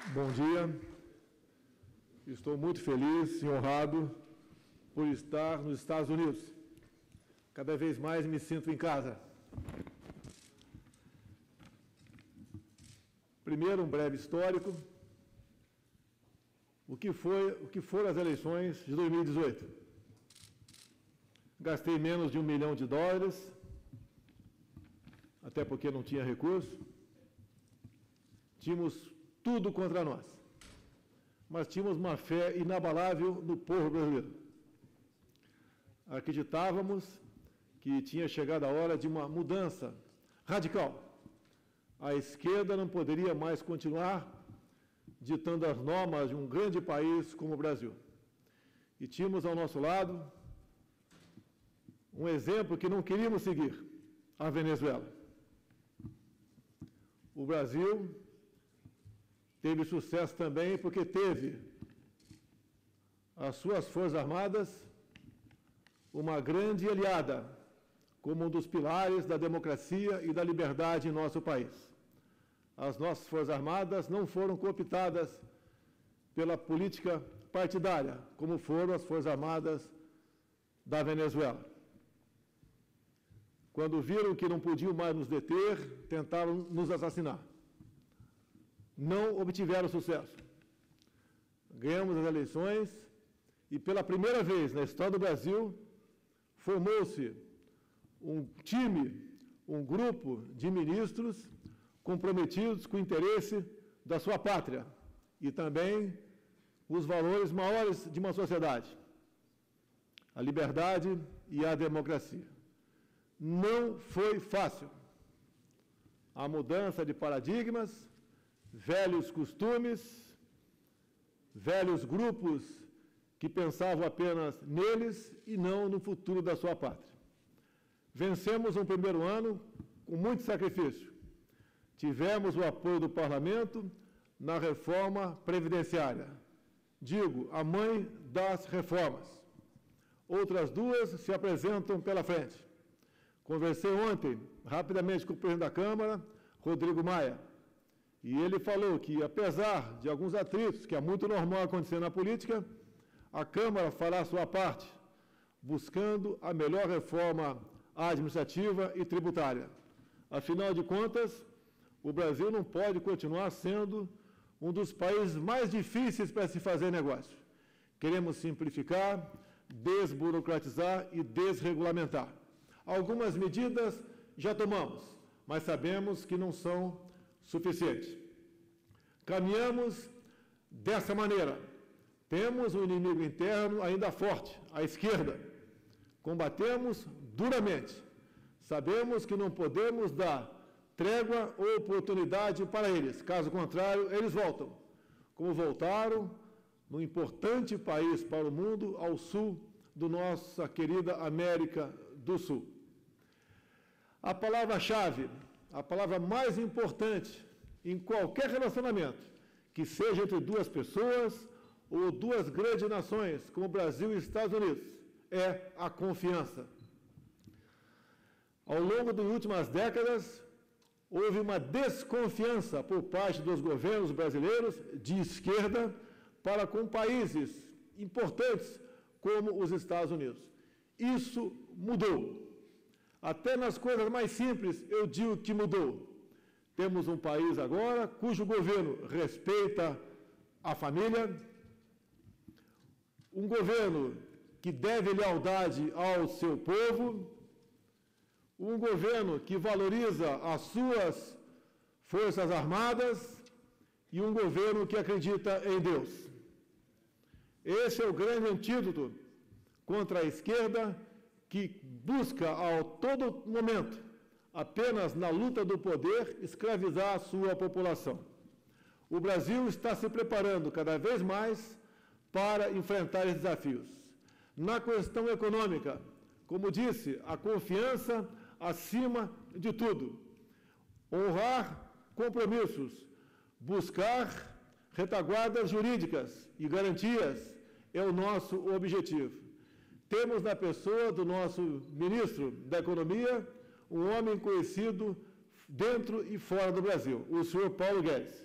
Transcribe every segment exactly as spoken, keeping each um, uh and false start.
Bom dia. Estou muito feliz e honrado por estar nos Estados Unidos. Cada vez mais me sinto em casa. Primeiro, um breve histórico. O que foi, o que foram as eleições de dois mil e dezoito? Gastei menos de um milhão de dólares, até porque não tinha recurso. Tínhamos tudo contra nós, mas tínhamos uma fé inabalável no povo brasileiro. Acreditávamos que tinha chegado a hora de uma mudança radical. A esquerda não poderia mais continuar ditando as normas de um grande país como o Brasil. E tínhamos ao nosso lado um exemplo que não queríamos seguir, a Venezuela. O Brasil teve sucesso também porque teve as suas Forças Armadas uma grande aliada como um dos pilares da democracia e da liberdade em nosso país. As nossas Forças Armadas não foram cooptadas pela política partidária, como foram as Forças Armadas da Venezuela. Quando viram que não podiam mais nos deter, tentaram nos assassinar. Não obtiveram sucesso. Ganhamos as eleições e, pela primeira vez na história do Brasil, formou-se um time, um grupo de ministros comprometidos com o interesse da sua pátria e também os valores maiores de uma sociedade, a liberdade e a democracia. Não foi fácil. A mudança de paradigmas, velhos costumes, velhos grupos que pensavam apenas neles e não no futuro da sua pátria. Vencemos um primeiro ano com muito sacrifício. Tivemos o apoio do Parlamento na reforma previdenciária. Digo, a mãe das reformas. Outras duas se apresentam pela frente. Conversei ontem, rapidamente, com o presidente da Câmara, Rodrigo Maia, e ele falou que, apesar de alguns atritos, que é muito normal acontecer na política, a Câmara fará a sua parte, buscando a melhor reforma administrativa e tributária. Afinal de contas, o Brasil não pode continuar sendo um dos países mais difíceis para se fazer negócio. Queremos simplificar, desburocratizar e desregulamentar. Algumas medidas já tomamos, mas sabemos que não são suficientes. Caminhamos dessa maneira. Temos um inimigo interno ainda forte, a esquerda. Combatemos duramente. Sabemos que não podemos dar trégua ou oportunidade para eles. Caso contrário, eles voltam, como voltaram no importante país para o mundo, ao sul da nossa querida América do Sul. A palavra-chave, a palavra mais importante em qualquer relacionamento, que seja entre duas pessoas ou duas grandes nações, como Brasil e Estados Unidos, é a confiança. Ao longo das últimas décadas, houve uma desconfiança por parte dos governos brasileiros de esquerda para com países importantes como os Estados Unidos. Isso mudou. Até nas coisas mais simples, eu digo que mudou. Temos um país agora cujo governo respeita a família, um governo que deve lealdade ao seu povo, um governo que valoriza as suas forças armadas e um governo que acredita em Deus. Esse é o grande antídoto contra a esquerda, que busca a todo momento, apenas na luta do poder, escravizar a sua população. O Brasil está se preparando cada vez mais para enfrentar esses desafios. Na questão econômica, como disse, a confiança acima de tudo. Honrar compromissos, buscar retaguardas jurídicas e garantias é o nosso objetivo. Temos na pessoa do nosso ministro da Economia um homem conhecido dentro e fora do Brasil, o senhor Paulo Guedes.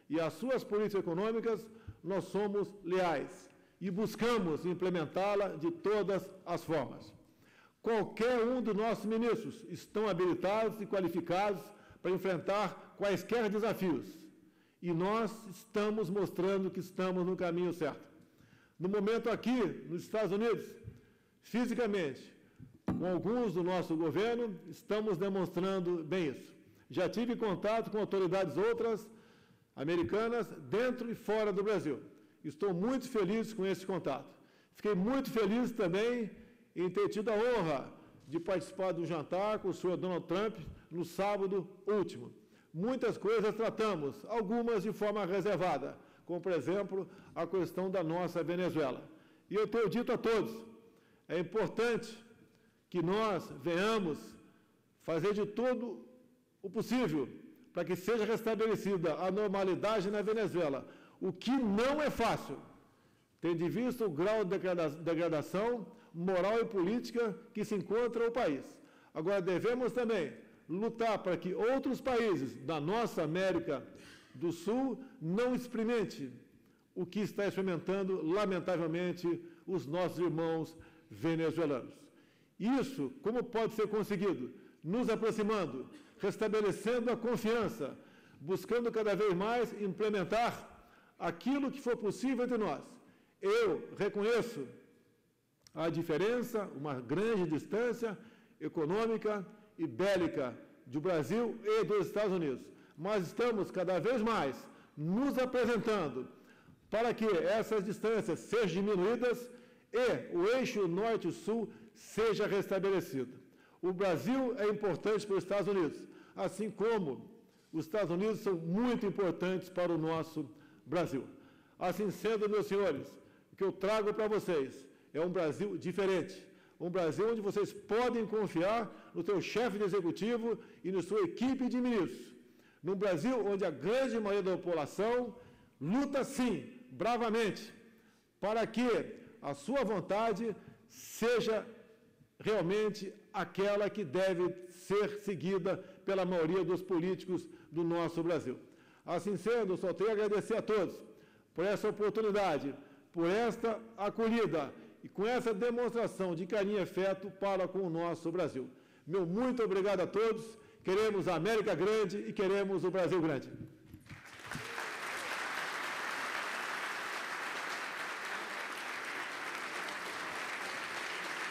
e às suas políticas econômicas, nós somos leais e buscamos implementá-la de todas as formas. Qualquer um dos nossos ministros estão habilitados e qualificados para enfrentar quaisquer desafios, e nós estamos mostrando que estamos no caminho certo. No momento aqui, nos Estados Unidos, fisicamente, com alguns do nosso governo, estamos demonstrando bem isso. Já tive contato com autoridades outras, americanas, dentro e fora do Brasil. Estou muito feliz com esse contato. Fiquei muito feliz também em ter tido a honra de participar do jantar com o senhor Donald Trump no sábado último. Muitas coisas tratamos, algumas de forma reservada, como, por exemplo, a questão da nossa Venezuela. E eu tenho dito a todos, é importante que nós venhamos fazer de tudo o possível para que seja restabelecida a normalidade na Venezuela, o que não é fácil, tendo em vista o grau de degradação moral e política que se encontra o país. Agora, devemos também lutar para que outros países da nossa América do Sul não experimentem o que está experimentando, lamentavelmente, os nossos irmãos venezuelanos. Isso, como pode ser conseguido? Nos aproximando, restabelecendo a confiança, buscando cada vez mais implementar aquilo que for possível entre nós. Eu reconheço a diferença, uma grande distância econômica e bélica do Brasil e dos Estados Unidos, mas estamos cada vez mais nos apresentando para que essas distâncias sejam diminuídas e o eixo norte-sul seja restabelecido. O Brasil é importante para os Estados Unidos, assim como os Estados Unidos são muito importantes para o nosso Brasil. Assim sendo, meus senhores, o que eu trago para vocês é um Brasil diferente, um Brasil onde vocês podem confiar no seu chefe de executivo e na sua equipe de ministros. Num Brasil onde a grande maioria da população luta, sim, bravamente, para que a sua vontade seja realmente aquela que deve ser seguida pela maioria dos políticos do nosso Brasil. Assim sendo, só tenho a agradecer a todos por essa oportunidade, por esta acolhida e com essa demonstração de carinho e afeto para com o nosso Brasil. Meu muito obrigado a todos. Queremos a América grande e queremos o Brasil grande.